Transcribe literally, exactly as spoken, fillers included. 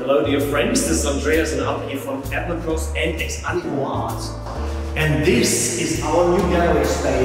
Hello dear friends, this is Andreas and I'm here from Animo and ex Animo Art. And this is our new gallery space.